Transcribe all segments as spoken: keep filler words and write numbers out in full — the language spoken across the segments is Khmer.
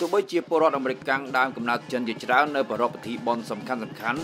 ទោះបីជាពលរដ្ឋអាមេរិកកាំងដើមកំណើតចិនជាច្រើននៅប្រពៃពិធីបុណ្យសំខាន់សំខាន់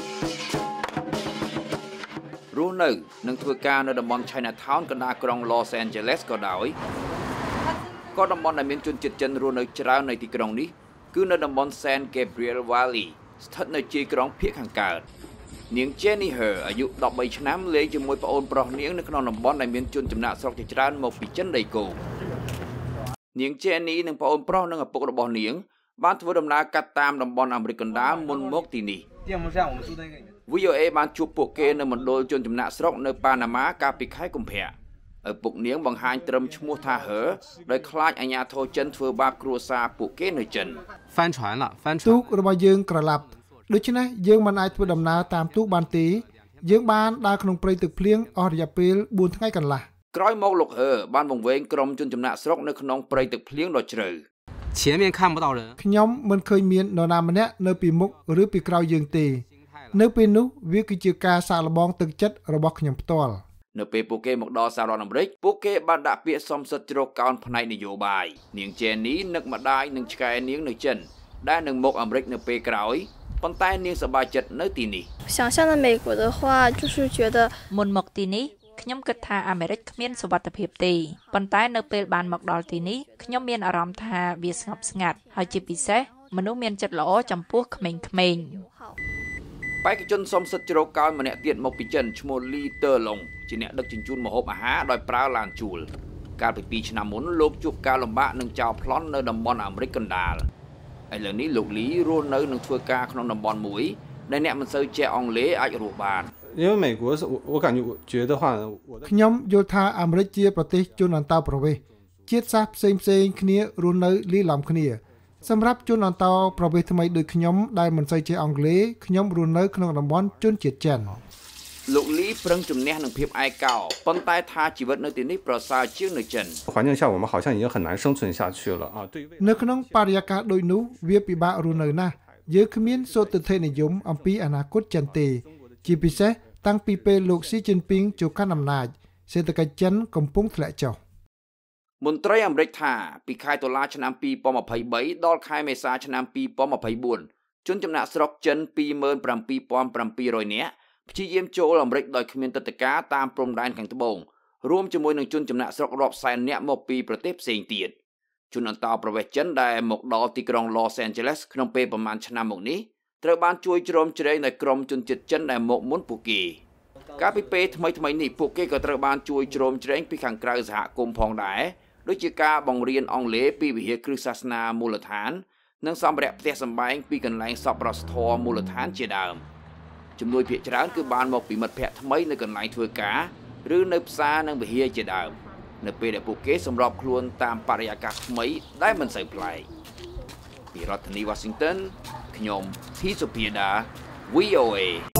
រស់នៅនិងធ្វើការនៅតំបន់ Chinatown កណ្ដាលក្រុង Los Angeles ក៏ដោយក៏តំបន់ដែលមានជនជាតិចិនរស់នៅច្រើននៃទីក្រុងនេះគឺនៅតំបន់ San Gabriel Valley ស្ថិតនៅជាយក្រុងភាគខាងកើតនាង Jenny Her អាយុដប់បីឆ្នាំលេងជាមួយប្អូនប្រុសនាងនៅក្នុងតំបន់ដែលមានជនចំណាក់ស្រុកជាច្រើនមកពីចិនដីគោកនាង Jenny និងប្អូនប្រុសនិងឪពុករបស់នាងបានធ្វើដំណើរកាត់តាមតំបន់អាមេរិកកណ្ដាលមុនមកទីនេះ វី អូ เอ បានជួបពួកគេនៅមណ្ឌលជនចំណាក់ស្រុកនៅប៉ាណាម៉ាកាលពីខែកុម្ភៈឪពុកនាងបង្ហាញត្រឹមឈ្មោះថា Her ដោយខ្លាចអាជ្ញាធរចិនធ្វើបាបគ្រួសារពួកគេនៅចិនទូករបស់យើងក្រឡាប់ដូច្នេះយើងមិនអាចធ្វើដំណើរតាមទូកបានទេយើងបានដើរក្នុងព្រៃទឹកភ្លៀងអស់រយៈពេលបួនថ្ងៃកន្លះក្រោយមកលោក Her បានបង្វែងក្រុមជនចំណាក់ស្រុកនៅក្នុងព្រៃទឹកភ្លៀងដ៏ជ្រៅខ្ញុំមិនឃើញមាននរណាម្នាក់នៅពីមុខឬពីក្រោយយើងទេនៅពេលនោះវាគឺជាការសាកល្បងទឹកចិត្តរបស់ខ្ញុំផ្ទាល់នៅពេលពួកគេមកដល់សហរដ្ឋអាមេរិកពួកគេបានដាក់ពាក្យសុំសិទ្ធិជ្រកកោនផ្នែកនយោបាយនាង Jenny នឹកម្ដាយនិងឆ្កែនាងនៅចិនដែលនឹងមកអាមេរិកនៅពេលក្រោយប៉ុន្តែនាងសប្បាយចិត្តនៅទីនេះមុនមកទីនេះខ្ញុំគិតថាអាមេរិកគ្មានសុវត្ថិភាពទេប៉ុន្តែនៅពេលបានមកដល់ទីនេះខ្ញុំមានអារម្មណ៍ថាវាស្ងប់ស្ងាត់ហើយជាពិសេសមនុស្សមានចិត្តល្អចំពោះក្មេងៗបេក្ខជនសុំសិទ្ធិជ្រកកោនម្នាក់ទៀតមកពីចិនឈ្មោះ Lee Terlong ជាអ្នកដឹកជញ្ជូនម្ហូបអាហារដោយប្រើឡានជួលកាលពីពីរឆ្នាំមុនលោកជួបការលំបាកនឹងចោលប្លន់នៅតំបន់អាមេរិកកណ្ដាលឥឡូវនេះលោក Lee រស់នៅនឹងធ្វើការក្នុងតំបន់មួយដែលអ្នកមិនសូវចេះអង់គ្លេសអាចរស់បានខ្ញុំយល់ថាអាមេរិកជាប្រទេសជនអន្តោប្រវេសន៍ជាតិសាសន៍ផ្សេងផ្សេងគ្នារស់នៅលាយឡំគ្នាសម្រាប់ជនអន្តោប្រវេសន៍ថ្មីដូចខ្ញុំដែលមិនសូវចេះអង់គ្លេសខ្ញុំរស់នៅក្នុងតំបន់ជនជាតិចិនលោក Lee ប្រឹងជំនះនឹងភាពឯកោប៉ុន្តែថាជីវិតនៅទីនេះប្រសើរជាងនៅចិននៅក្នុងបរិយាកាសដូចនោះវាពិបាករស់នៅណាស់យើងគ្មានសូទិដ្ឋិនិយមអំពីអនាគតចិនទេជាពិសេសតាំងពីពេលលោកស៊ីជីនពីងចូលកាន់អំណាចសេដ្ឋកិច្ចចិនកំពុងធ្លាក់ចុះមន្ត្រីអាមេរិកថាពីខែតុលាឆ្នាំពីរពាន់ម្ភៃបីដល់ខែមេសាឆ្នាំពីរពាន់ម្ភៃបួនជនចំណាក់ស្រុកចិន ពីរម៉ឺនប្រាំពីរពាន់ប្រាំពីររយ នាក់ព្យាយាមចូលអាមេរិកដោយគ្មានទិដ្ឋាការតាមព្រំដែនខាងត្បូងរួមជាមួយនឹងជនចំណាក់ស្រុករាប់សែននាក់មកពីប្រទេសផ្សេងទៀតជនអន្តោប្រវេសន៍ចិនដែលមកដល់ទីក្រុង Los Angeles ក្នុងពេលប្រមាណឆ្នាំមកនេះត្រូវបានជួយជ្រោមជ្រែងដោយក្រុមជនជាតិចិនដែលមកមុនពួកគេកាលពីពេលថ្មីថ្មីនេះពួកគេក៏ត្រូវបានជួយជ្រោមជ្រែងពីខាងក្រៅសហគមន៍ផងដែរដូចជាការបង្រៀនអង់គ្លេសពីវិហារគ្រឹះសាសនាមូលដ្ឋាននិងសម្ភារៈផ្ទះសម្បែងពីកន្លែងសប្បុរសធម៌មូលដ្ឋានជាដើមជំនួយភាគច្រើនគឺបានមកពីមិត្តភ័ក្តិថ្មីនៅកន្លែងធ្វើការឬនៅផ្សារនិងវិហារជាដើមនៅពេលដែលពួកគេសម្របខ្លួនតាមបរិយាកាសថ្មីដែលមិនសូវប្លែកពីរដ្ឋធានី Washington ខ្ញុំ ធី សុភាដា វី អូ เอ